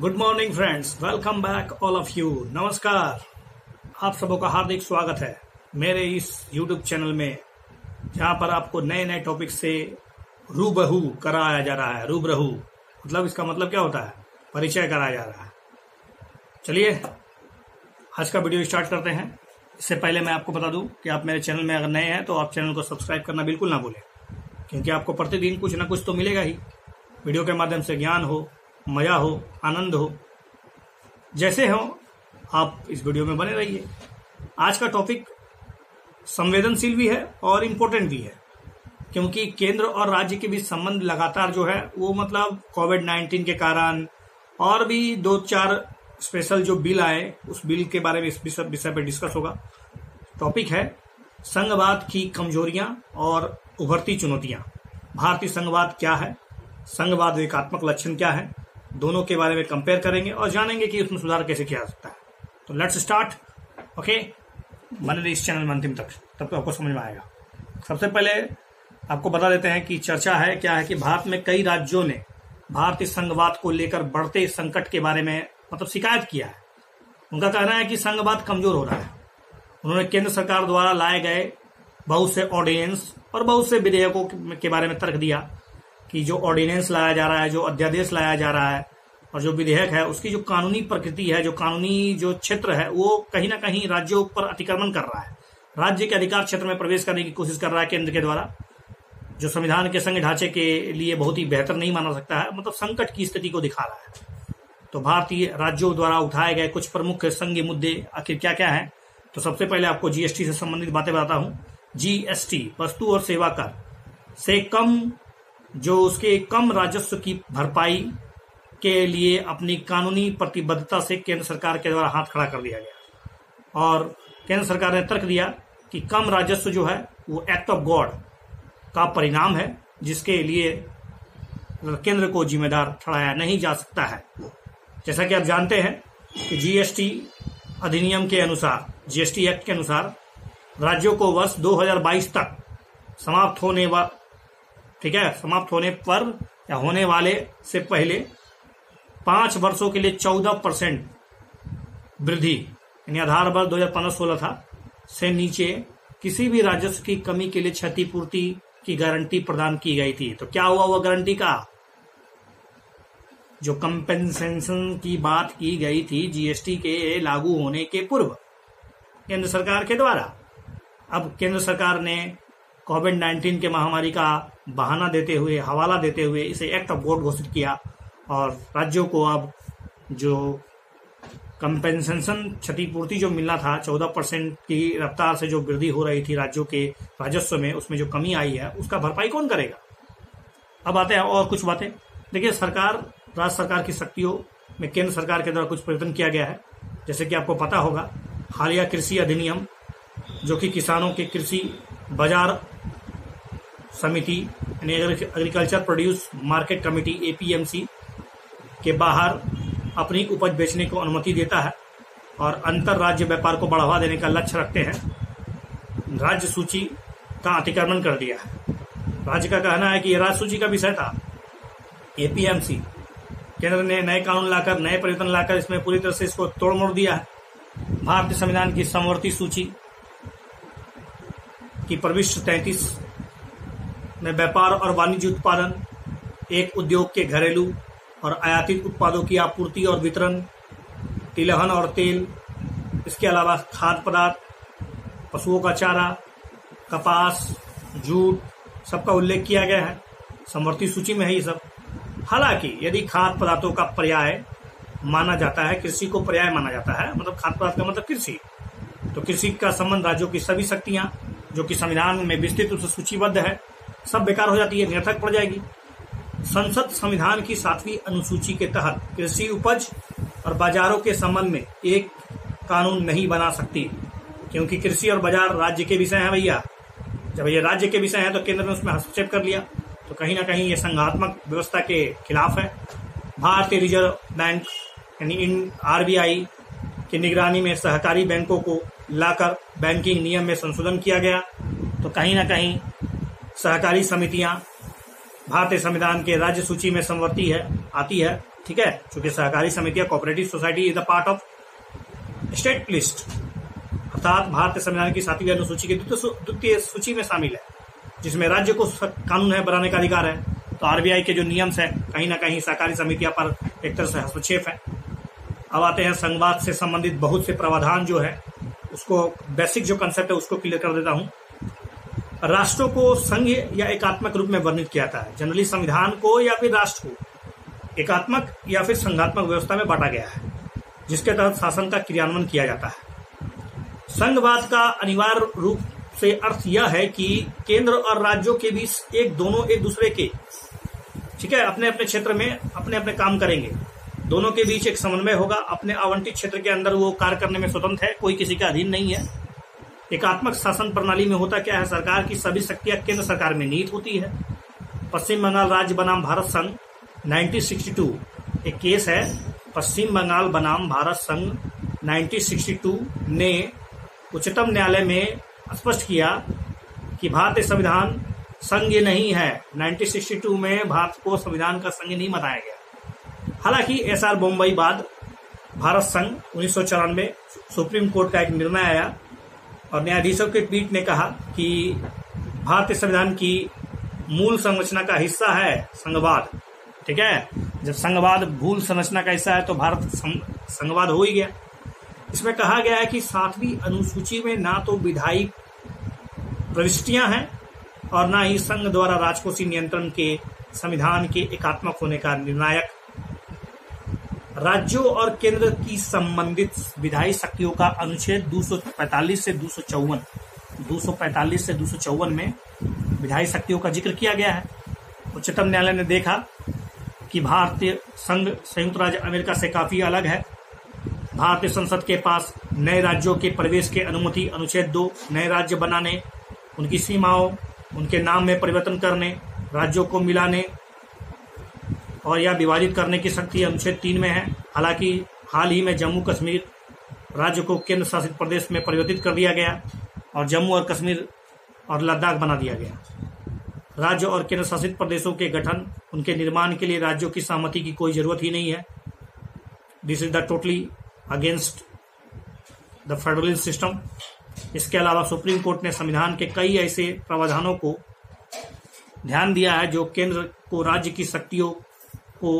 Good morning friends, welcome back all of you. नमस्कार, आप सबों का हार्दिक स्वागत है मेरे इस यूट्यूब चैनल में, जहां पर आपको नए नए टॉपिक से रूबरू कराया जा रहा है। रूबरू मतलब इसका मतलब क्या होता है? परिचय कराया जा रहा है। चलिए आज का वीडियो स्टार्ट करते हैं। इससे पहले मैं आपको बता दूं कि आप मेरे चैनल में अगर नए हैं तो आप चैनल को सब्सक्राइब करना बिल्कुल ना भूलें, क्योंकि आपको प्रतिदिन कुछ ना कुछ तो मिलेगा ही। वीडियो के माध्यम से ज्ञान हो, मजा हो, आनंद हो, जैसे हो आप इस वीडियो में बने रहिए। आज का टॉपिक संवेदनशील भी है और इम्पोर्टेंट भी है, क्योंकि केंद्र और राज्य के बीच संबंध लगातार जो है वो मतलब कोविड-19 के कारण और भी 2-4 स्पेशल जो बिल आए, उस बिल के बारे में इस विषय पर डिस्कस होगा। टॉपिक है संघवाद की कमजोरियां और उभरती चुनौतियां। भारतीय संघवाद क्या है, संघवाद एकात्मक लक्षण क्या है, दोनों के बारे में कंपेयर करेंगे और जानेंगे कि उसमें सुधार कैसे किया जा सकता है। तो लेट्स स्टार्ट। ओके, बने रहिए इस चैनल में अंतिम तक, तब तो आपको समझ में आएगा। सबसे पहले आपको बता देते हैं कि चर्चा है क्या है कि भारत में कई राज्यों ने भारतीय संघवाद को लेकर बढ़ते संकट के बारे में मतलब शिकायत किया है। उनका कहना है कि संघवाद कमजोर हो रहा है। उन्होंने केंद्र सरकार द्वारा लाए गए बहुत से ऑर्डिनेंस और बहुत से विधेयकों के बारे में तर्क दिया कि जो ऑर्डिनेंस लाया जा रहा है, जो अध्यादेश लाया जा रहा है और जो विधेयक है, उसकी जो कानूनी प्रकृति है, जो कानूनी जो क्षेत्र है, वो कहीं ना कहीं राज्यों पर अतिक्रमण कर रहा है। राज्य के अधिकार क्षेत्र में प्रवेश करने की कोशिश कर रहा है केंद्र के द्वारा, जो संविधान के संघ ढांचे के लिए बहुत ही बेहतर नहीं माना सकता है। मतलब संकट की स्थिति को दिखा रहा है। तो भारतीय राज्यों द्वारा उठाए गए कुछ प्रमुख संघीय मुद्दे आखिर क्या क्या है, तो सबसे पहले आपको जीएसटी से संबंधित बातें बताता हूं। जीएसटी वस्तु और सेवा कर से कम, जो उसके कम राजस्व की भरपाई के लिए अपनी कानूनी प्रतिबद्धता से केंद्र सरकार के द्वारा हाथ खड़ा कर दिया गया। और केंद्र सरकार ने तर्क दिया कि कम राजस्व जो है वो एक्ट ऑफ गॉड का परिणाम है, जिसके लिए केंद्र को जिम्मेदार ठहराया नहीं जा सकता है। जैसा कि आप जानते हैं कि जीएसटी अधिनियम के अनुसार, जीएसटी एक्ट के अनुसार राज्यों को वर्ष 2022 तक समाप्त होने पर या होने वाले से पहले 5 वर्षों के लिए 14% वृद्धि, यानी आधार वर्ष 2015-16 था, से नीचे किसी भी राजस्व की कमी के लिए क्षतिपूर्ति की गारंटी प्रदान की गई थी। तो क्या हुआ? वह गारंटी का जो कंपेंसेशन की बात की गई थी जीएसटी के लागू होने के पूर्व केंद्र सरकार के द्वारा, अब केंद्र सरकार ने कोविड-19 के महामारी का बहाना देते हुए, हवाला देते हुए इसे एक्ट ऑफ गॉड घोषित किया और राज्यों को अब जो कंपेंसेशन क्षतिपूर्ति जो मिलना था, 14% की रफ्तार से जो वृद्धि हो रही थी राज्यों के राजस्व में, उसमें जो कमी आई है उसका भरपाई कौन करेगा? अब आते हैं और कुछ बातें। देखिए, राज्य सरकार की शक्तियों में केंद्र सरकार के द्वारा कुछ परिवर्तन किया गया है। जैसे कि आपको पता होगा, हालिया कृषि अधिनियम, जो कि किसानों के कृषि बाजार समिति यानी agriculture produce market committee APMC के बाहर अपनी उपज बेचने को अनुमति देता है और अंतर राज्य व्यापार को बढ़ावा देने का लक्ष्य रखते हैं। राज्य सूची का अतिक्रमण कर दिया है। राज्य का कहना है कि यह राज्य सूची का विषय था। एपीएमसी केंद्र ने नए कानून लाकर, नए परिवर्तन लाकर इसमें पूरी तरह से इसको तोड़ मोड़ दिया है। भारतीय संविधान की समवर्ती सूची की प्रविष्टि 33 में व्यापार और वाणिज्य उत्पादन, एक उद्योग के घरेलू और आयातित उत्पादों की आपूर्ति और वितरण, तिलहन और तेल, इसके अलावा खाद्य पदार्थ, पशुओं का चारा, कपास, जूट, सबका उल्लेख किया गया है। समवर्ती सूची में है ये सब। हालांकि यदि खाद्य पदार्थों का पर्याय माना जाता है, कृषि को पर्याय माना जाता है, मतलब खाद्य पदार्थ का मतलब कृषि, तो कृषि का संबंध राज्यों की सभी शक्तियां जो कि संविधान में विस्तृत रूप से सूचीबद्ध है, सब बेकार हो जाती है, निरर्थक पड़ जाएगी। संसद संविधान की 7वीं अनुसूची के तहत कृषि उपज और बाजारों के संबंध में एक कानून नहीं बना सकती, क्योंकि कृषि और बाजार राज्य के विषय हैं भैया। जब ये राज्य के विषय हैं तो केंद्र ने उसमें हस्तक्षेप कर लिया, तो कहीं ना कहीं ये संघात्मक व्यवस्था के खिलाफ है। भारतीय रिजर्व बैंक यानी आरबीआई की निगरानी में सहकारी बैंकों को लाकर बैंकिंग नियम में संशोधन किया गया, तो कहीं ना कहीं सहकारी समितियां भारतीय संविधान के राज्य सूची में संवर्ती है आती है ठीक है, चूंकि सहकारी समितियां cooperative society is the part of state list, अर्थात भारतीय संविधान की 7वीं अनुसूची की द्वितीय सूची में शामिल है, जिसमें राज्य को कानून है बनाने का अधिकार है। तो आरबीआई के जो नियम्स है कहीं ना कहीं सहकारी समितियां पर एक तरह से हस्तक्षेप है। अब आते हैं संघवाद से संबंधित बहुत से प्रावधान जो है, उसको बेसिक जो कंसेप्ट है उसको क्लियर कर देता हूं। राष्ट्रों को संघ या एकात्मक रूप में वर्णित किया जाता है। जनरली संविधान को या फिर राष्ट्र को एकात्मक या फिर संघात्मक व्यवस्था में बांटा गया है, जिसके तहत शासन का क्रियान्वयन किया जाता है। संघवाद का अनिवार्य रूप से अर्थ यह है कि केंद्र और राज्यों के बीच दोनों एक दूसरे के, ठीक है, अपने अपने क्षेत्र में अपने अपने काम करेंगे, दोनों के बीच एक समन्वय होगा, अपने आवंटित क्षेत्र के अंदर वो कार्य करने में स्वतंत्र है, कोई किसी के अधीन नहीं है। एकात्मक शासन प्रणाली में होता क्या है, सरकार की सभी शक्तियां केंद्र सरकार में निहित होती है। पश्चिम बंगाल राज्य बनाम भारत संघ 1962 एक केस है। पश्चिम बंगाल बनाम भारत संघ 1962 ने उच्चतम न्यायालय में स्पष्ट किया कि भारतीय संविधान संघ नहीं है। 1962 में भारत को संविधान का संघ नहीं बताया गया। हालांकि एसआर बम्बई बाद भारत संघ 1994 सुप्रीम कोर्ट का एक निर्णय आया और न्यायाधीशों की पीठ ने कहा कि भारतीय संविधान की मूल संरचना का हिस्सा है संघवाद, ठीक है। जब संघवाद मूल संरचना का हिस्सा है तो भारत संघवाद हो ही गया। इसमें कहा गया है कि 7वीं अनुसूची में ना तो विधायी प्रविष्टियां हैं और ना ही संघ द्वारा राजकोषीय नियंत्रण के संविधान के एकात्मक होने का निर्णायक। राज्यों और केंद्र की संबंधित विधायी शक्तियों का अनुच्छेद 245 से 254 में विधायी शक्तियों का जिक्र किया गया है। उच्चतम न्यायालय ने देखा कि भारतीय संघ संयुक्त राज्य अमेरिका से काफी अलग है। भारतीय संसद के पास नए राज्यों के प्रवेश की अनुमति अनुच्छेद 2, नए राज्य बनाने, उनकी सीमाओं, उनके नाम में परिवर्तन करने, राज्यों को मिलाने और या विभाजित करने की शक्ति अनुच्छेद 3 में है। हालांकि हाल ही में जम्मू कश्मीर राज्य को केंद्र शासित प्रदेश में परिवर्तित कर दिया गया और जम्मू और कश्मीर और लद्दाख बना दिया गया। राज्य और केंद्र शासित प्रदेशों के गठन, उनके निर्माण के लिए राज्यों की सहमति की कोई जरूरत ही नहीं है। This is the totally against the federal system. इसके अलावा सुप्रीम कोर्ट ने संविधान के कई ऐसे प्रावधानों को ध्यान दिया है जो केंद्र को राज्य की शक्तियों को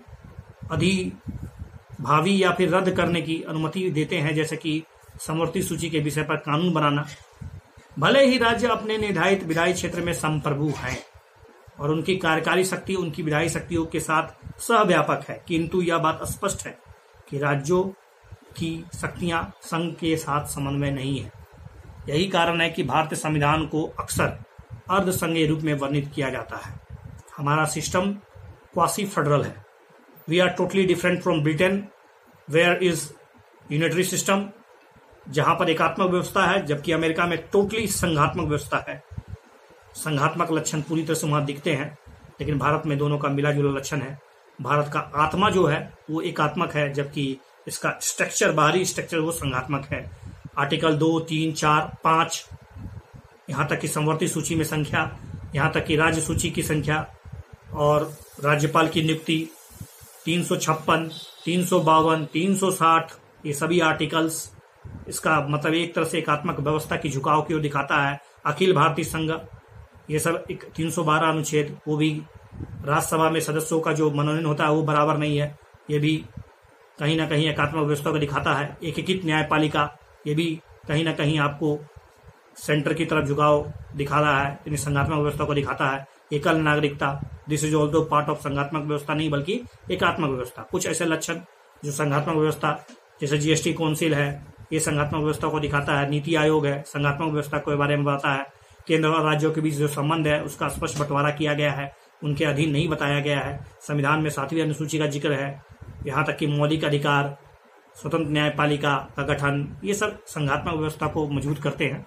अधिभावी या फिर रद्द करने की अनुमति देते हैं, जैसे कि समवर्ती सूची के विषय पर कानून बनाना। भले ही राज्य अपने निर्धारित विधायी क्षेत्र में संप्रभु हैं और उनकी कार्यकारी शक्ति उनकी विधायी शक्तियों के साथ सहव्यापक है, किंतु यह बात स्पष्ट है कि राज्यों की शक्तियां संघ के साथ समन्वय नहीं है। यही कारण है कि भारतीय संविधान को अक्सर अर्ध संघीय रूप में वर्णित किया जाता है। हमारा सिस्टम क्वासी फेडरल है। We are totally different from Britain where is unitary system, जहां पर एकात्मक व्यवस्था है, जबकि अमेरिका में टोटली संघात्मक व्यवस्था है। संघात्मक लक्षण पूरी तरह से वहां दिखते हैं, लेकिन भारत में दोनों का मिला जुला लक्षण है। भारत का आत्मा जो है वो एकात्मक है, जबकि इसका स्ट्रक्चर, बाहरी स्ट्रक्चर वो संघात्मक है। आर्टिकल 2, 3, 4, 5, यहाँ तक कि समवर्ती सूची में संख्या, यहाँ तक कि राज्य सूची की संख्या और राज्यपाल की नियुक्ति, 356, 352, 360, ये सभी आर्टिकल्स इसका मतलब एक तरह से एकात्मक व्यवस्था की झुकाव की ओर दिखाता है। अखिल भारतीय संघ, ये सब 312 अनुच्छेद, वो भी राज्यसभा में सदस्यों का जो मनोनयन होता है वो बराबर नहीं है, ये भी कहीं ना कहीं एकात्मक व्यवस्था को दिखाता है। एकीकृत न्यायपालिका, ये भी कहीं ना कहीं आपको सेंटर की तरफ झुकाव दिखा रहा है, यानी संघात्मक व्यवस्था को दिखाता है। एकल नागरिकता, this is also part of संघात्मक व्यवस्था, नहीं बल्कि एकात्मक व्यवस्था। कुछ ऐसे लक्षण जो संघात्मक व्यवस्था, जैसे जीएसटी काउंसिल है, ये संघात्मक व्यवस्था को दिखाता है। नीति आयोग है, संघात्मक व्यवस्था के बारे में बताता है। केंद्र और राज्यों के बीच जो संबंध है उसका स्पष्ट बंटवारा किया गया है, उनके अधीन नहीं बताया गया है। संविधान में 7वीं अनुसूची का जिक्र है, यहाँ तक कि मौलिक अधिकार, स्वतंत्र न्यायपालिका का गठन, ये सब संघात्मक व्यवस्था को मजबूत करते हैं।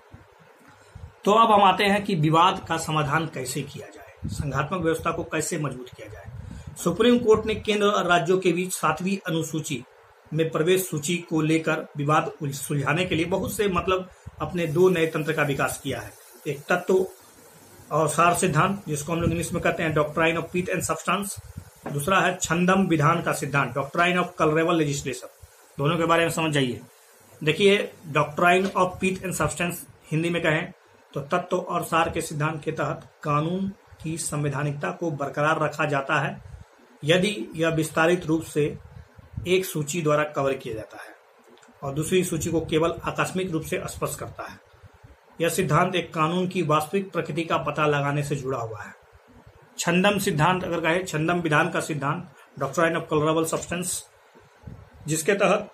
तो अब हम आते हैं कि विवाद का समाधान कैसे किया जाए, संघात्मक व्यवस्था को कैसे मजबूत किया जाए। सुप्रीम कोर्ट ने केंद्र और राज्यों के बीच 7वीं अनुसूची में प्रवेश सूची को लेकर विवाद सुलझाने के लिए बहुत से अपने 2 नए तंत्र का विकास किया है। एक तत्व और सार सिद्धांत, जिसको हम लोग इंग्लिश में कहते हैं doctrine of pith and substance, दूसरा है छंदम विधान का सिद्धांत, डॉक्ट्राइन ऑफ कलरेबल लेजिस्लेशन। दोनों के बारे में समझ जाइए। देखिए, doctrine of pith and substance Hindi में कहें तो तत्व और सार के सिद्धांत के तहत कानून की संवैधानिकता को बरकरार रखा जाता है यदि यह विस्तारित रूप से एक सूची द्वारा कवर किया जाता है और दूसरी सूची को केवल आकस्मिक रूप से स्पष्ट करता है। यह सिद्धांत एक कानून की वास्तविक प्रकृति का पता लगाने से जुड़ा हुआ है। छंदम सिद्धांत अगर कहे, छंदम विधान का सिद्धांत, डॉक्ट्राइन ऑफ कलरेबल सब्सटेंस, जिसके तहत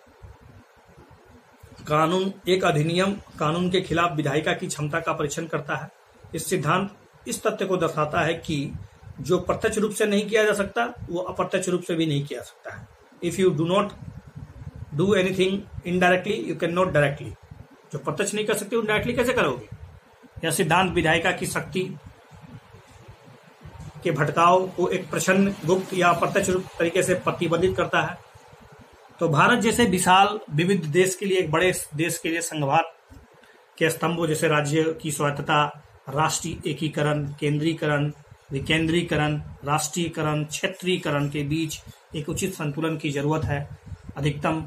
कानून एक अधिनियम कानून के खिलाफ विधायिका की क्षमता का परीक्षण करता है। इस सिद्धांत इस तथ्य को दर्शाता है कि जो प्रत्यक्ष रूप से नहीं किया जा सकता वो अप्रत्यक्ष रूप से भी नहीं किया जा सकता है। If you do not do anything indirectly you can not directly. जो प्रत्यक्ष नहीं कर सकते वो डायरेक्टली कैसे करोगे। यह सिद्धांत विधायिका की शक्ति के भटकाव को एक प्रच्छन्न, गुप्त या अप्रत्यक्ष रूप तरीके से प्रतिबंधित करता है। तो भारत जैसे विशाल विविध देश के लिए, एक बड़े देश के लिए संघवाद के स्तंभों जैसे राज्य की स्वायत्तता, राष्ट्रीय एकीकरण, केंद्रीकरण, विकेंद्रीकरण, राष्ट्रीयकरण, क्षेत्रीकरण के बीच एक उचित संतुलन की जरूरत है। अधिकतम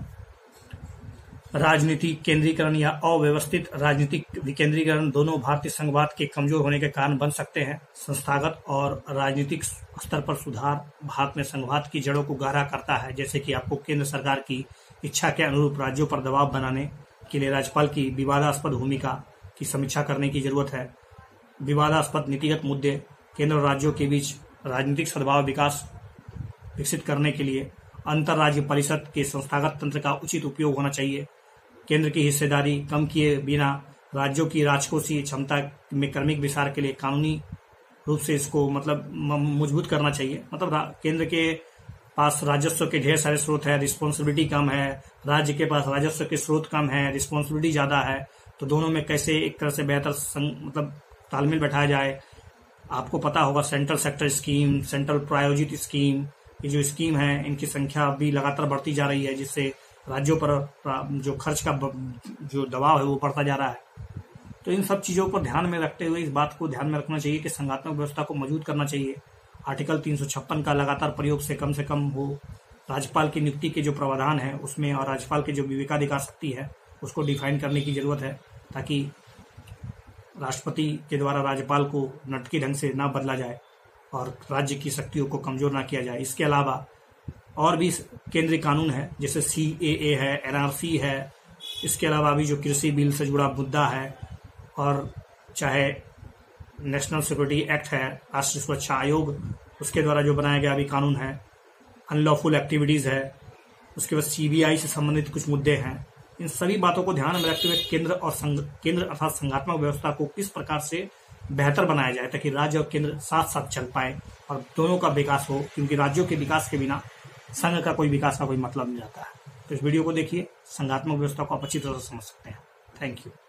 राजनीतिक केंद्रीकरण या अव्यवस्थित राजनीतिक विकेंद्रीकरण दोनों भारतीय संघवाद के कमजोर होने के कारण बन सकते हैं। संस्थागत और राजनीतिक स्तर पर सुधार भारत में संघवाद की जड़ों को गहरा करता है, जैसे कि आपको केंद्र सरकार की इच्छा के अनुरूप राज्यों पर दबाव बनाने के लिए राज्यपाल की विवादास्पद भूमिका की समीक्षा करने की जरूरत है। विवादास्पद नीतिगत मुद्दे केंद्र और राज्यों के बीच राजनीतिक सद्भाव विकास विकसित करने के लिए अंतर्राज्य परिषद के संस्थागत तंत्र का उचित उपयोग होना चाहिए। केंद्र की हिस्सेदारी कम किए बिना राज्यों की राजकोषीय क्षमता में क्रमिक विस्तार के लिए कानूनी रूप से इसको मजबूत करना चाहिए। केंद्र के पास राजस्व के ढेर सारे स्रोत है, रिस्पॉन्सिबिलिटी कम है, राज्य के पास राजस्व के स्रोत कम है, रिस्पॉन्सिबिलिटी ज्यादा है, तो दोनों में कैसे एक तरह से बेहतर तालमेल बैठाया जाए। आपको पता होगा सेंट्रल सेक्टर स्कीम, सेंट्रल प्रायोजित स्कीम, ये जो स्कीम है इनकी संख्या अभी लगातार बढ़ती जा रही है, जिससे राज्यों पर जो खर्च का जो दबाव है वो बढ़ता जा रहा है। तो इन सब चीजों को ध्यान में रखते हुए इस बात को ध्यान में रखना चाहिए कि संघात्मक व्यवस्था को मजबूत करना चाहिए। आर्टिकल 356 का लगातार प्रयोग से कम हो। राज्यपाल की नियुक्ति के जो प्रावधान है उसमें और राज्यपाल के जो विवेकाधिकार शक्ति है उसको डिफाइन करने की जरूरत है, ताकि राष्ट्रपति के द्वारा राज्यपाल को नटकी ढंग से ना बदला जाए और राज्य की शक्तियों को कमजोर ना किया जाए। इसके अलावा और भी केंद्रीय कानून है, जैसे CAA है, NRC है, इसके अलावा अभी जो कृषि बिल से जुड़ा मुद्दा है, और चाहे नेशनल सिक्योरिटी एक्ट है, राष्ट्रीय सुरक्षा आयोग उसके द्वारा जो बनाया गया अभी कानून है, अनलॉफुल एक्टिविटीज है, उसके बाद CBI से संबंधित कुछ मुद्दे हैं। इन सभी बातों को ध्यान में रखते हुए केंद्र अर्थात संघात्मक व्यवस्था को किस प्रकार से बेहतर बनाया जाए ताकि राज्य और केंद्र साथ साथ चल पाए और दोनों का विकास हो, क्योंकि राज्यों के विकास के बिना संघ का कोई विकास का कोई मतलब नहीं रहता है। तो इस वीडियो को देखिए, संघात्मक व्यवस्था को आप अच्छी तरह से समझ सकते हैं। Thank you.